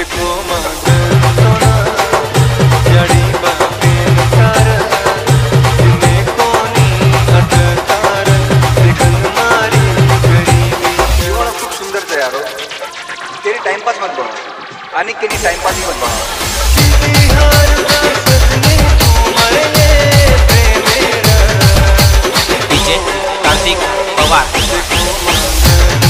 देखो मांगर सोना जड़ी बातें नकार जिन्हें कोनी अटकार देखन मारी गरीबी। जीवन खूप सुंदर आहे यार, तेरी टाइमपास मत बनव आणि केली टाइमपास ही मत बनव। DJ कार्तिक पवार।